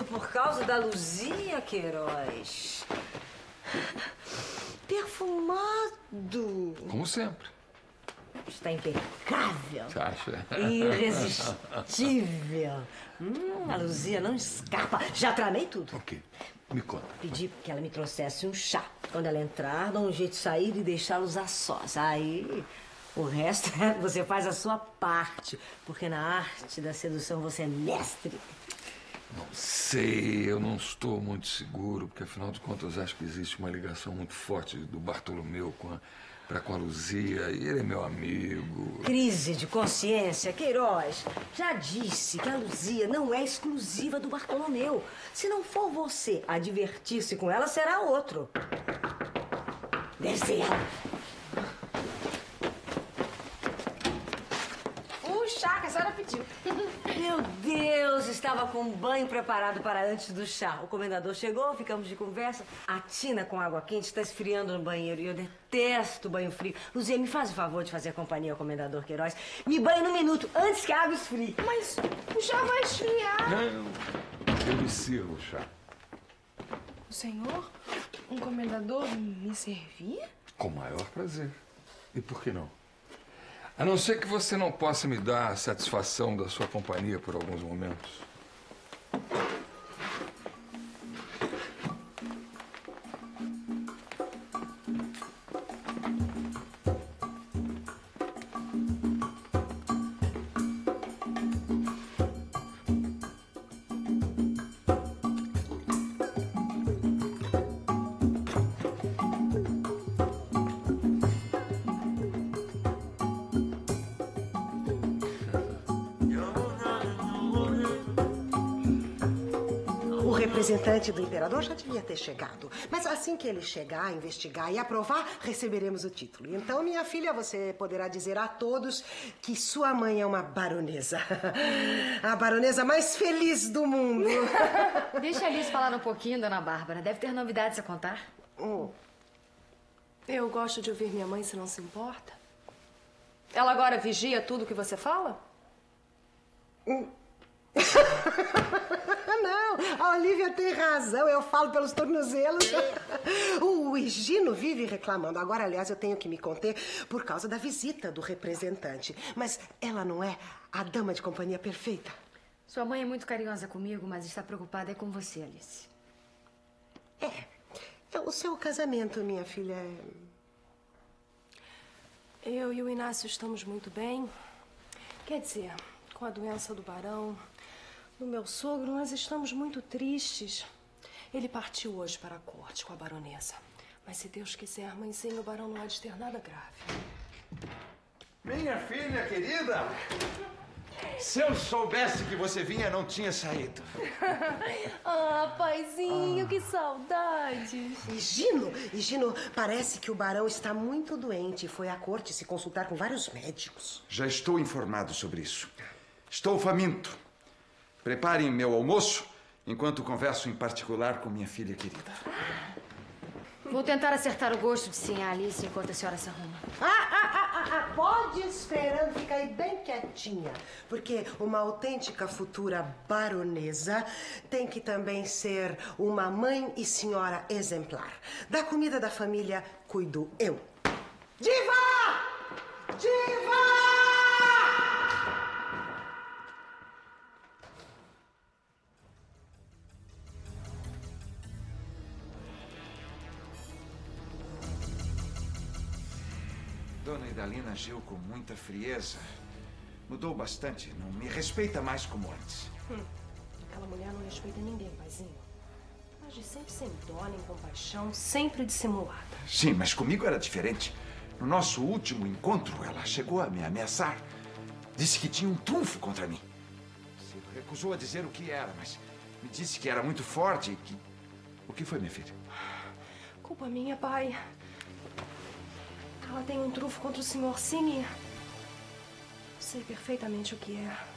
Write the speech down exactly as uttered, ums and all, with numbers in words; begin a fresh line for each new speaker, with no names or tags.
por causa da Luzia, Queiroz. Perfumado.
Como sempre.
Está impecável.
Você acha?
Irresistível. Hum, a Luzia não escapa. Já tramei tudo.
O quê? Me conta.
Pedi que ela me trouxesse um chá. Quando ela entrar, dá um jeito de sair e deixá-los a sós. Aí, o resto, você faz a sua parte. Porque na arte da sedução você é mestre.
Não sei, eu não estou muito seguro, porque afinal de contas acho que existe uma ligação muito forte do Bartolomeu com a, para com a Luzia, e ele é meu amigo.
Crise de consciência, Queiroz. Já disse que a Luzia não é exclusiva do Bartolomeu. Se não for você a divertir-se com ela, será outro. Deve ser ela.
O chá que a senhora pediu.
Meu Deus, estava com um banho preparado para antes do chá. O comendador chegou, ficamos de conversa. A tina com água quente está esfriando no banheiro e eu detesto banho frio. Luzia, me faz o favor de fazer companhia ao comendador Queiroz. Me banhe num minuto, antes que a água esfrie.
Mas o chá vai esfriar.
Não, eu me sirvo o chá.
O senhor, um comendador, me servir?
Com o maior prazer. E por que não? A não ser que você não possa me dar a satisfação da sua companhia por alguns momentos.
O representante do imperador já devia ter chegado. Mas assim que ele chegar, investigar e aprovar, receberemos o título. Então, minha filha, você poderá dizer a todos que sua mãe é uma baronesa. A baronesa mais feliz do mundo.
Deixa a Alice falar um pouquinho, dona Bárbara. Deve ter novidades a contar.
Hum.
Eu gosto de ouvir minha mãe, se não se importa. Ela agora vigia tudo que você fala?
Hum. Não, a Olívia tem razão, eu falo pelos tornozelos. O Higino vive reclamando. Agora, aliás, eu tenho que me conter por causa da visita do representante. Mas ela não é a dama de companhia perfeita?
Sua mãe é muito carinhosa comigo, mas está preocupada é com você, Alice.
É, é o seu casamento, minha filha.
Eu e o Inácio estamos muito bem. Quer dizer, com a doença do barão, do meu sogro, nós estamos muito tristes. Ele partiu hoje para a corte com a baronesa. Mas se Deus quiser, mãezinha, o barão não há de ter nada grave.
Minha filha querida, se eu soubesse que você vinha, não tinha saído.
Ah, paizinho, ah. Que saudades.
Higino, Higino, parece que o barão está muito doente e foi à corte se consultar com vários médicos.
Já estou informado sobre isso. Estou faminto. Preparem meu almoço enquanto converso em particular com minha filha querida.
Vou tentar acertar o gosto de sim a Alice enquanto a senhora se arruma.
Ah, ah, ah, ah, pode ir esperando, fica aí bem quietinha. Porque uma autêntica futura baronesa tem que também ser uma mãe e senhora exemplar. Da comida da família, cuido eu. Diva! Diva!
Dona Idalina agiu com muita frieza. Mudou bastante. Não me respeita mais como antes.
Hum, aquela mulher não respeita ninguém, paizinho. Age sempre sem dó nem compaixão, sempre dissimulada.
Sim, mas comigo era diferente. No nosso último encontro, ela chegou a me ameaçar. Disse que tinha um trunfo contra mim. Se recusou a dizer o que era, mas me disse que era muito forte e que... O que foi, minha filha?
Culpa minha, pai. Ela tem um trunfo contra o senhor, sim, e... sei perfeitamente o que é.